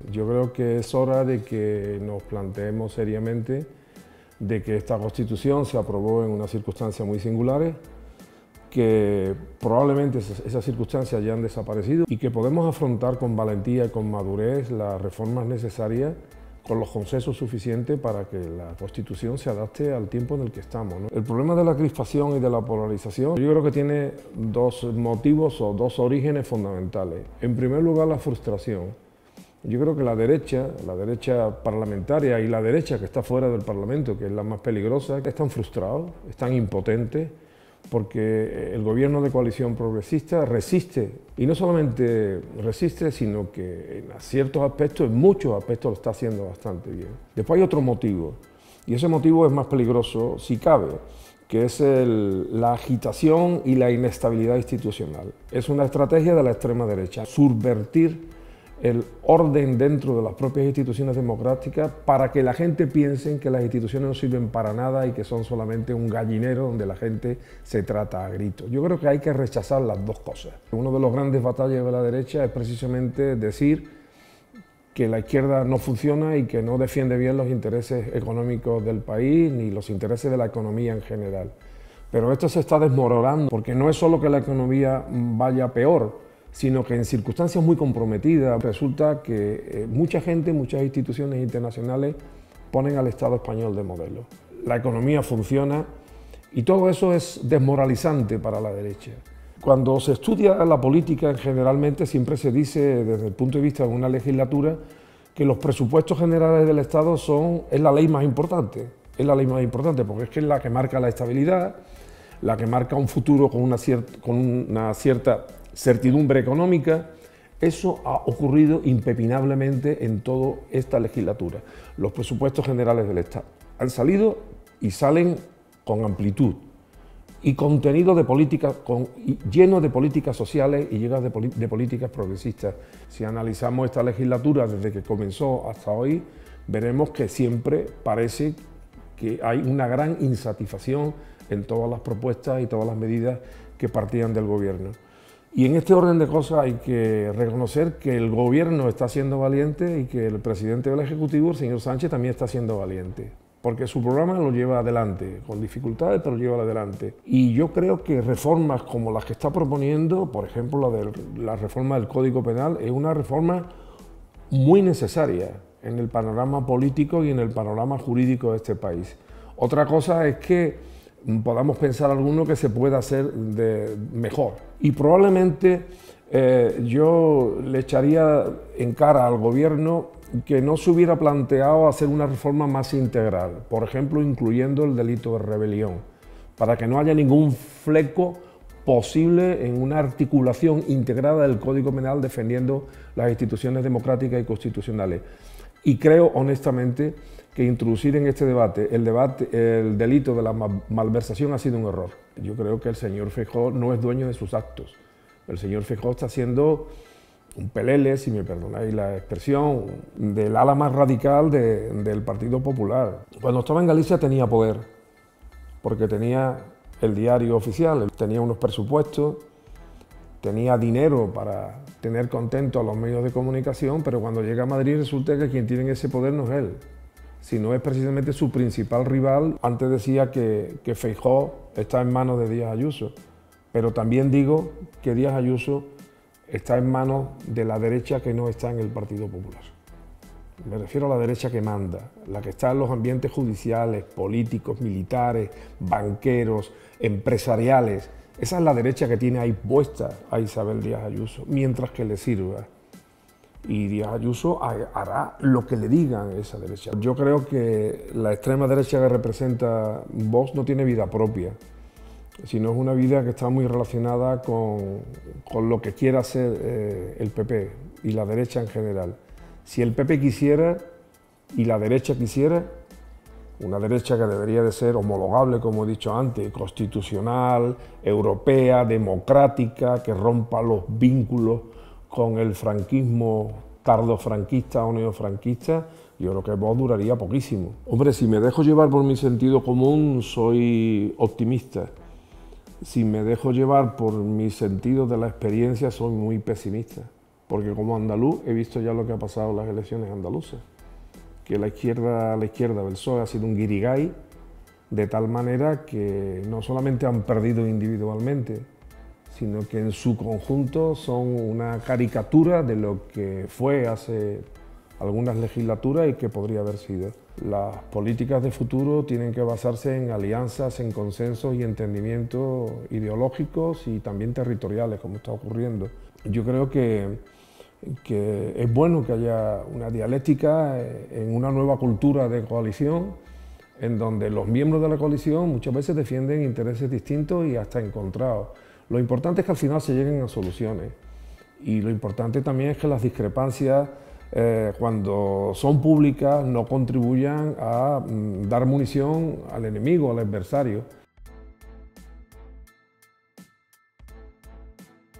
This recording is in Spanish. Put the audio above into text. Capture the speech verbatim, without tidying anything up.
Yo creo que es hora de que nos planteemos seriamente de que esta Constitución se aprobó en unas circunstancias muy singulares, que probablemente esas circunstancias ya han desaparecido y que podemos afrontar con valentía y con madurez las reformas necesarias con los consensos suficientes para que la Constitución se adapte al tiempo en el que estamos, ¿no? El problema de la crispación y de la polarización yo creo que tiene dos motivos o dos orígenes fundamentales. En primer lugar, la frustración. Yo creo que la derecha, la derecha parlamentaria y la derecha que está fuera del Parlamento, que es la más peligrosa, están frustrados, están impotentes, porque el gobierno de coalición progresista resiste, y no solamente resiste, sino que en ciertos aspectos, en muchos aspectos lo está haciendo bastante bien. Después hay otro motivo, y ese motivo es más peligroso si cabe, que es el, la agitación y la inestabilidad institucional. Es una estrategia de la extrema derecha, subvertir el orden dentro de las propias instituciones democráticas para que la gente piense que las instituciones no sirven para nada y que son solamente un gallinero donde la gente se trata a gritos. Yo creo que hay que rechazar las dos cosas. Uno de los grandes batallas de la derecha es precisamente decir que la izquierda no funciona y que no defiende bien los intereses económicos del país ni los intereses de la economía en general. Pero esto se está desmoronando porque no es solo que la economía vaya peor, sino que en circunstancias muy comprometidas resulta que eh, mucha gente, muchas instituciones internacionales ponen al Estado español de modelo. La economía funciona y todo eso es desmoralizante para la derecha. Cuando se estudia la política, generalmente siempre se dice, desde el punto de vista de una legislatura, que los presupuestos generales del Estado son, es la ley más importante, es la ley más importante porque es que es la que marca la estabilidad, la que marca un futuro con una, cier- con una cierta certidumbre económica. Eso ha ocurrido impepinablemente en toda esta legislatura. Los presupuestos generales del Estado han salido y salen con amplitud y contenido de políticas, con, lleno de políticas sociales y llenas de, de políticas progresistas. Si analizamos esta legislatura desde que comenzó hasta hoy, veremos que siempre parece que hay una gran insatisfacción en todas las propuestas y todas las medidas que partían del gobierno. Y en este orden de cosas hay que reconocer que el gobierno está siendo valiente y que el presidente del Ejecutivo, el señor Sánchez, también está siendo valiente, porque su programa lo lleva adelante, con dificultades, pero lo lleva adelante. Y yo creo que reformas como las que está proponiendo, por ejemplo la de la reforma del Código Penal, es una reforma muy necesaria en el panorama político y en el panorama jurídico de este país. Otra cosa es que podamos pensar alguno que se pueda hacer de mejor. Y probablemente eh, yo le echaría en cara al gobierno que no se hubiera planteado hacer una reforma más integral, por ejemplo, incluyendo el delito de rebelión, para que no haya ningún fleco posible en una articulación integrada del Código Penal defendiendo las instituciones democráticas y constitucionales. Y creo honestamente que introducir en este debate el, debate, el delito de la malversación ha sido un error. Yo creo que el señor Feijóo no es dueño de sus actos. El señor Feijóo está haciendo un pelele, si me perdonáis la expresión, del ala más radical de, del Partido Popular. Cuando estaba en Galicia tenía poder, porque tenía el diario oficial, tenía unos presupuestos, tenía dinero para tener contentos a los medios de comunicación, pero cuando llega a Madrid resulta que quien tiene ese poder no es él, sino es precisamente su principal rival. Antes decía que, que Feijóo está en manos de Díaz Ayuso, pero también digo que Díaz Ayuso está en manos de la derecha que no está en el Partido Popular. Me refiero a la derecha que manda, la que está en los ambientes judiciales, políticos, militares, banqueros, empresariales. Esa es la derecha que tiene ahí puesta a Isabel Díaz Ayuso, mientras que le sirva. Y Díaz Ayuso hará lo que le digan a esa derecha. Yo creo que la extrema derecha que representa Vox no tiene vida propia, sino es una vida que está muy relacionada con, con lo que quiera hacer eh, el P P y la derecha en general. Si el P P quisiera y la derecha quisiera, una derecha que debería de ser homologable, como he dicho antes, constitucional, europea, democrática, que rompa los vínculos con el franquismo tardofranquista o neofranquista, yo creo que Vox duraría poquísimo. Hombre, si me dejo llevar por mi sentido común, soy optimista. Si me dejo llevar por mi sentido de la experiencia, soy muy pesimista. porque como andaluz he visto ya lo que ha pasado en las elecciones andaluzas, que la izquierda, la izquierda del P S O E ha sido un guirigay, de tal manera que no solamente han perdido individualmente, sino que en su conjunto son una caricatura de lo que fue hace algunas legislaturas y que podría haber sido. Las políticas de futuro tienen que basarse en alianzas, en consensos y entendimientos ideológicos y también territoriales, como está ocurriendo. Yo creo que, que es bueno que haya una dialéctica en una nueva cultura de coalición, en donde los miembros de la coalición muchas veces defienden intereses distintos y hasta encontrados. Lo importante es que al final se lleguen a soluciones, y lo importante también es que las discrepancias, eh, cuando son públicas, no contribuyan a mm, dar munición al enemigo, al adversario.